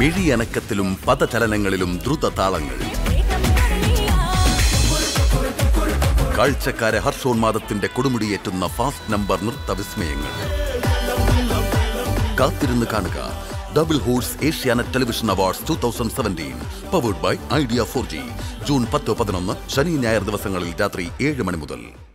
മിഴിയനക്കത്തിലും പദചലനങ്ങളിലും ദ്രുതതാളങ്ങൾ. കാഴ്ചക്കാരെ ഹർഷോന്മാദത്തിന്റെ കൊടുമുടിയേറ്റുന്ന fast number നൃത്തവിസ്മയങ്ങൾ. കാത്തിരുന്ന് കാണുക double horse Asianet television awards 2017 powered by Idea 4G. June 10-11 ശനി ഞായർ ദിവസങ്ങളിൽ രാത്രി 7 മണി മുതൽ.